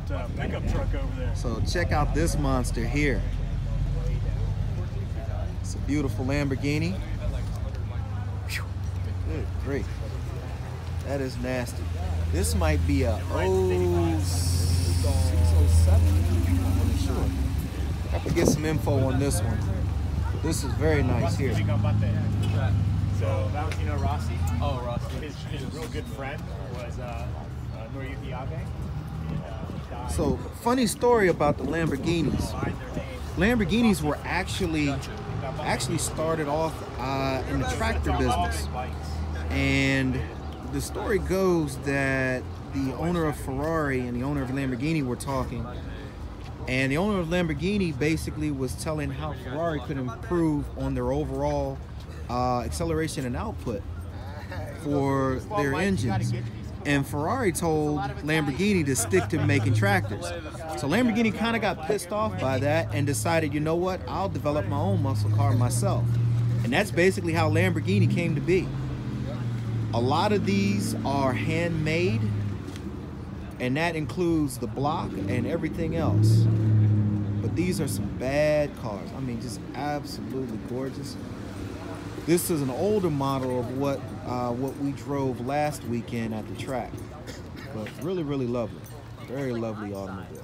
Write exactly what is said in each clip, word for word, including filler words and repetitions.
that uh, pickup truck over there. So check out this monster here. It's a beautiful Lamborghini. Whew. Good grief. That is nasty. This might be a oh six, oh seven. I'm not really sure. I have to get some info on this one. This is very nice here. So Valentino Rossi. Oh, Rossi. His, his real good friend was uh, uh, Noriyuki Abe. Uh, So, funny story about the Lamborghinis. Lamborghinis were actually actually started off uh, in the tractor business, and the story goes that the owner of Ferrari and the owner of Lamborghini were talking, and the owner of Lamborghini basically was telling how Ferrari could improve on their overall uh, acceleration and output for their engines. And Ferrari told Lamborghini to stick to making tractors. So Lamborghini kind of got pissed off by that and decided, you know what, I'll develop my own muscle car myself. And that's basically how Lamborghini came to be. A lot of these are handmade, and that includes the block and everything else. But these are some bad cars. I mean, just absolutely gorgeous. This is an older model of what uh, what we drove last weekend at the track. But really, really lovely. Very lovely automobile.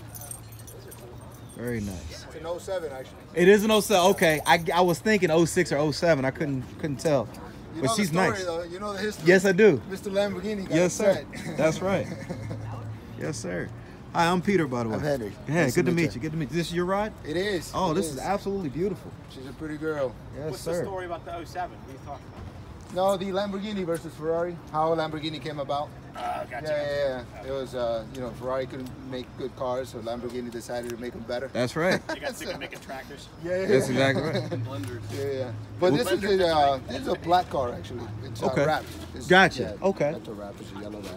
Very nice. It's an oh seven, actually. It is an oh seven. Okay, I, I was thinking oh six or oh seven. I couldn't couldn't tell. You But know she's the story, nice. Though. You know the history. Yes, I do. Mister Lamborghini got Yes, sir. upset. That's right. Yes, sir. Hi, I'm Peter, by the way. I'm Henry. Hey, Nice good to to meet meet you. you. Good to meet you. This is your ride? It is. Oh, It this is absolutely beautiful. She's a pretty girl. Yes, What's sir. the story about the oh seven? What are you talking about? No, the Lamborghini versus Ferrari. How Lamborghini came about. Uh, gotcha. Yeah, yeah, yeah. It was, uh, you know, Ferrari couldn't make good cars, so Lamborghini decided to make them better. That's right. You got sick of making tractors? Yeah, yeah. That's exactly right. Blenders. Yeah, yeah. But this is a uh, this is a black car actually. It's uh, Okay. wrapped. It's, Gotcha. Yeah, Okay. That's a wrap. It's a yellow wrap.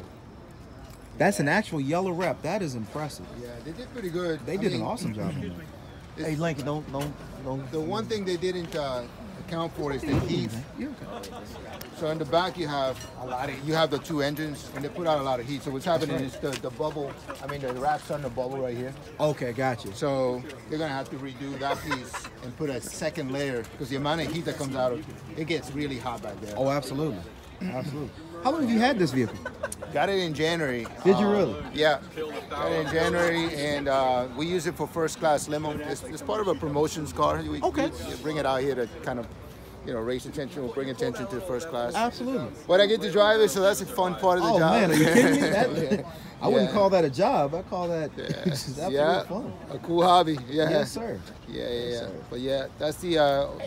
That's an actual yellow wrap. That is impressive. Yeah, they did pretty good. They I did mean, an awesome job. Hey, Lincoln, don't, don't, don't. The one thing they didn't uh, account for is the heat. You're okay. So in the back you have a lot of you have the two engines, and they put out a lot of heat. So what's happening is the, the bubble. I mean the wrap's on the bubble right here. Okay, gotcha. So they're gonna have to redo that piece and put a second layer because the amount of heat that comes out of it gets really hot back there. Oh, absolutely. Absolutely. How long have you had this vehicle? Got it in January. Did you Uh, really? Yeah. Got it in January, and uh, we use it for first class limo. It's, it's part of a promotions car. We, Okay. we bring it out here to kind of, you know, raise attention, we'll bring attention to the first class. Absolutely. But I get to drive it, so that's a fun part of the Oh job. man, are you kidding me? That, I wouldn't Yeah. call that a job. I call that just absolute yeah, fun. a cool hobby. Yeah. Yes, sir. Yeah, yeah, yeah. sir. But yeah, that's the uh,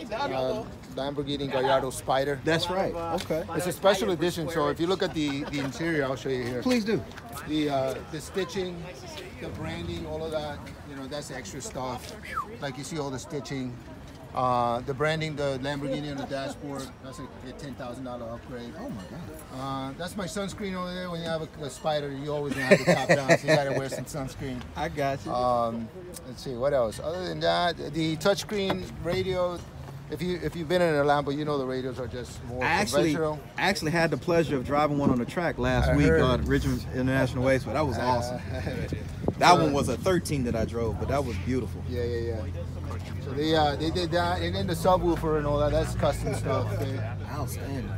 uh, Lamborghini Gallardo Spider. That's right. Okay. It's a special edition, so if you look at the, the interior, I'll show you here. Please do. The uh, the stitching, the branding, all of that, you know, that's extra stuff. Like you see all the stitching. Uh, the branding, the Lamborghini on the dashboard, that's a, a ten thousand dollar upgrade. Oh my God. Uh, that's my sunscreen over there. When you have a, a Spider, you always gonna have the top down, so you gotta wear some sunscreen. I got you. Um, let's see, what else? Other than that, the touchscreen radio, if, you, if you've been in a Lambo, you know the radios are just more I actually, conventional. I actually had the pleasure of driving one on the track last I week heard. on Richmond International Raceway. That was awesome. That one was a thirteen that I drove, but that was beautiful. Yeah, yeah, yeah. So they uh, they did that, and then the subwoofer and all that. That's custom stuff. They, Outstanding.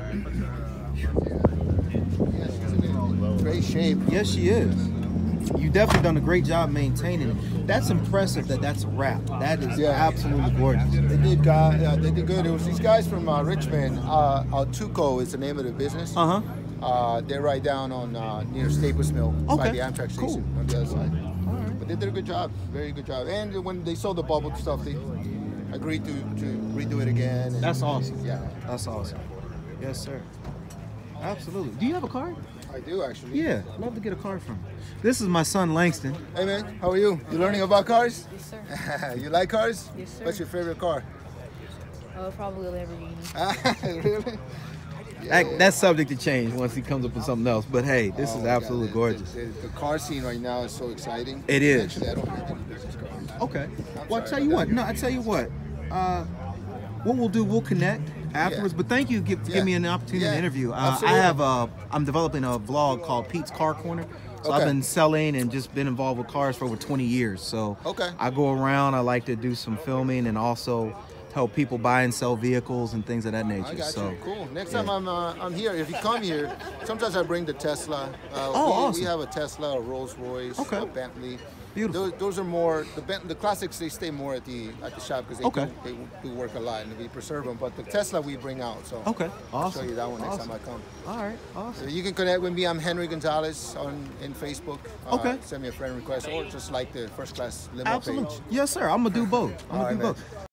yeah, she's in great shape. Yes, she is. You definitely done a great job maintaining it. That's impressive that that's a wrap. That is Yeah. absolutely gorgeous. They did guy, uh, they did good. It was these guys from uh, Richmond. Uh, Altuco is the name of the business. Uh huh. Uh, they're right down on uh, near Staples Mill by Okay, the Amtrak cool. station on the other side. But they did a good job, very good job. And when they sold the bubble stuff, they agreed to, to redo it again. And, That's awesome. Yeah, That's awesome. Yes, sir. Absolutely. Do you have a card? I do actually. Yeah, I'd love to get a card from you. This is my son Langston. Hey man, how are you? You learning about cars? Yes, sir. You like cars? Yes, sir. What's your favorite car? Oh, probably a Lamborghini. Really? That, that's subject to change once he comes up with something else. But hey, this Oh is my absolutely God, gorgeous. The, the, the car scene right now is so exciting. It is. Actually, I don't have any business cards. Okay. I'm Well, I sorry tell you about what. that. No, I tell you what. Uh, what we'll do, we'll connect afterwards. Yeah. But thank you for give, Yeah. me an opportunity Yeah, to interview. Uh, I absolutely. have a, I'm developing a vlog called Pete's Car Corner. So Okay. I've been selling and just been involved with cars for over twenty years. So Okay. I go around. I like to do some filming and also help people buy and sell vehicles and things of that nature. I got so you. Cool. Next yeah. time I'm uh, I'm here. If you come here, sometimes I bring the Tesla. Uh, Oh, we, awesome. we have a Tesla, a Rolls Royce, Okay. a Bentley. Beautiful. Those, those are more the Bent, the classics. They stay more at the at the shop because they, Okay. do, they do work a lot and we preserve them. But the Tesla we bring out. So Okay. I'll Awesome. show you that one next Awesome. time I come. All right. Awesome. So you can connect with me. I'm Henry Gonzalez on in Facebook. Uh, Okay. Send me a friend request or just like the First Class Limo Absolutely. page. Yes, sir. I'm gonna do both. I'm All gonna right, do man. both.